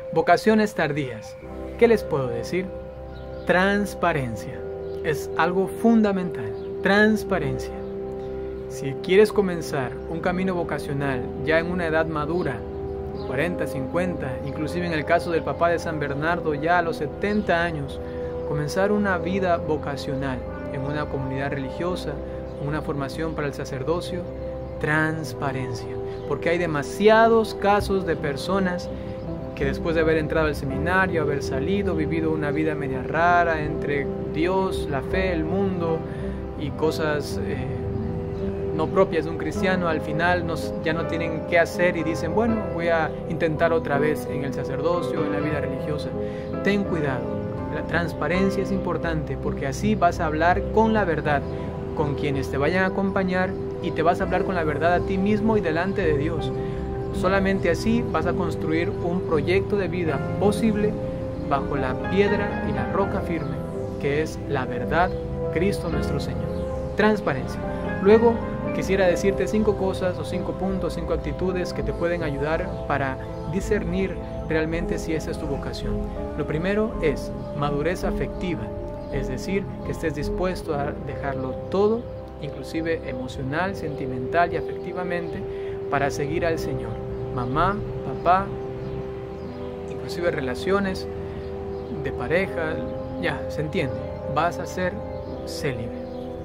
Vocaciones tardías. ¿Qué les puedo decir? Transparencia. Es algo fundamental. Transparencia. Si quieres comenzar un camino vocacional ya en una edad madura, 40, 50, inclusive en el caso del papá de San Bernardo, ya a los 70 años, comenzar una vida vocacional en una comunidad religiosa, una formación para el sacerdocio, transparencia. Porque hay demasiados casos de personas que después de haber entrado al seminario, haber salido, vivido una vida media rara entre Dios, la fe, el mundo y cosas no propias de un cristiano, al final ya no tienen qué hacer y dicen, bueno, voy a intentar otra vez en el sacerdocio, en la vida religiosa. Ten cuidado, la transparencia es importante porque así vas a hablar con la verdad, con quienes te vayan a acompañar y te vas a hablar con la verdad a ti mismo y delante de Dios. Solamente así vas a construir un proyecto de vida posible bajo la piedra y la roca firme, que es la verdad, Cristo nuestro Señor. Transparencia. Luego, quisiera decirte 5 cosas o 5 puntos, 5 actitudes que te pueden ayudar para discernir realmente si esa es tu vocación. Lo primero es madurez afectiva, es decir, que estés dispuesto a dejarlo todo, inclusive emocional, sentimental y afectivamente, para seguir al Señor. Mamá, papá, inclusive relaciones de pareja, ya, se entiende, vas a ser célibe.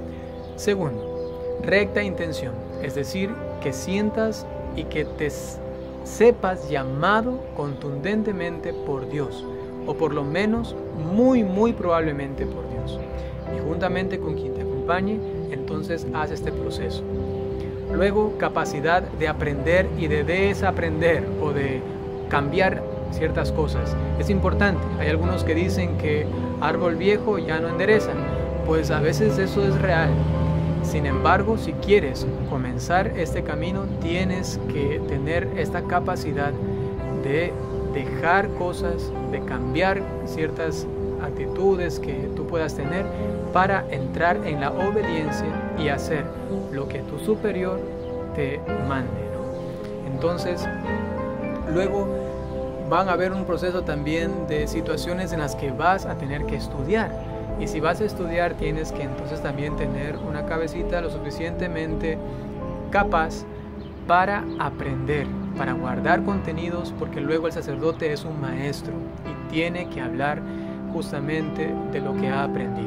Segundo, recta intención, es decir, que sientas y que te sepas llamado contundentemente por Dios, o por lo menos muy probablemente por Dios. Y juntamente con quien te acompañe, entonces haz este proceso. Luego, capacidad de aprender y de desaprender o de cambiar ciertas cosas. Es importante. Hay algunos que dicen que árbol viejo ya no endereza. Pues a veces eso es real. Sin embargo, si quieres comenzar este camino, tienes que tener esta capacidad de dejar cosas, de cambiar ciertas actitudes que tú puedas tener para entrar en la obediencia y hacer lo que tu superior te mande, ¿no? Entonces, luego van a haber un proceso también de situaciones en las que vas a tener que estudiar. Y si vas a estudiar, tienes que entonces también tener una cabecita lo suficientemente capaz para aprender, para guardar contenidos, porque luego el sacerdote es un maestro y tiene que hablar justamente de lo que ha aprendido,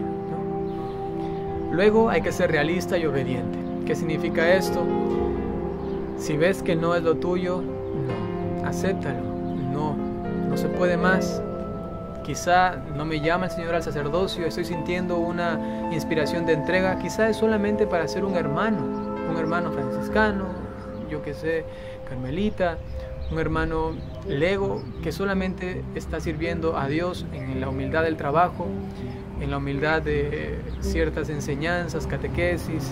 ¿no? Luego hay que ser realista y obediente. ¿Qué significa esto? Si ves que no es lo tuyo, no, acéptalo, no se puede más. Quizá no me llama el Señor al sacerdocio, estoy sintiendo una inspiración de entrega, quizá es solamente para ser un hermano franciscano, yo que sé, carmelita, un hermano lego que solamente está sirviendo a Dios en la humildad del trabajo, en la humildad de ciertas enseñanzas, catequesis,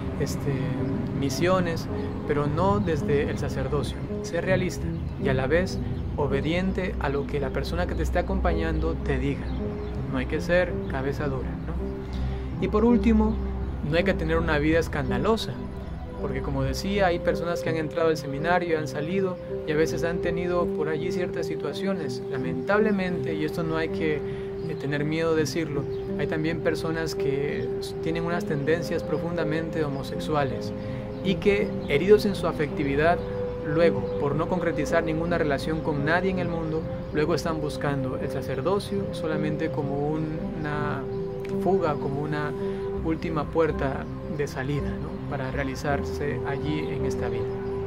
misiones, pero no desde el sacerdocio. Sé realista y a la vez obediente a lo que la persona que te está acompañando te diga. No hay que ser cabeza dura, ¿no? Y por último, no hay que tener una vida escandalosa, porque como decía, hay personas que han entrado al seminario y han salido y a veces han tenido por allí ciertas situaciones. Lamentablemente, y esto no hay que tener miedo de decirlo, hay también personas que tienen unas tendencias profundamente homosexuales y que, heridos en su afectividad, luego, por no concretizar ninguna relación con nadie en el mundo, luego están buscando el sacerdocio solamente como una fuga, como una última puerta de salida, ¿no? Para realizarse allí en esta vida.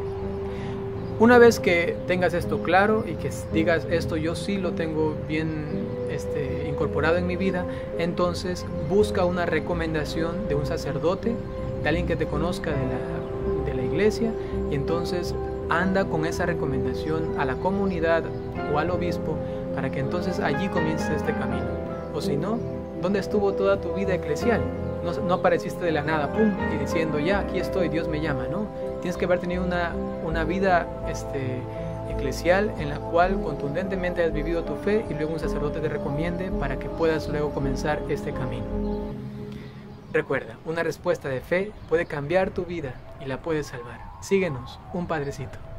Una vez que tengas esto claro y que digas esto yo sí lo tengo bien incorporado en mi vida, entonces busca una recomendación de un sacerdote, de alguien que te conozca de la iglesia, y entonces anda con esa recomendación a la comunidad o al obispo para que entonces allí comiences este camino. O si no, ¿dónde estuvo toda tu vida eclesial? No apareciste de la nada, pum, y diciendo, ya, aquí estoy, Dios me llama, ¿no? Tienes que haber tenido una vida eclesial en la cual contundentemente has vivido tu fe y luego un sacerdote te recomiende para que puedas luego comenzar este camino. Recuerda, una respuesta de fe puede cambiar tu vida y la puede salvar. Síguenos, un padrecito.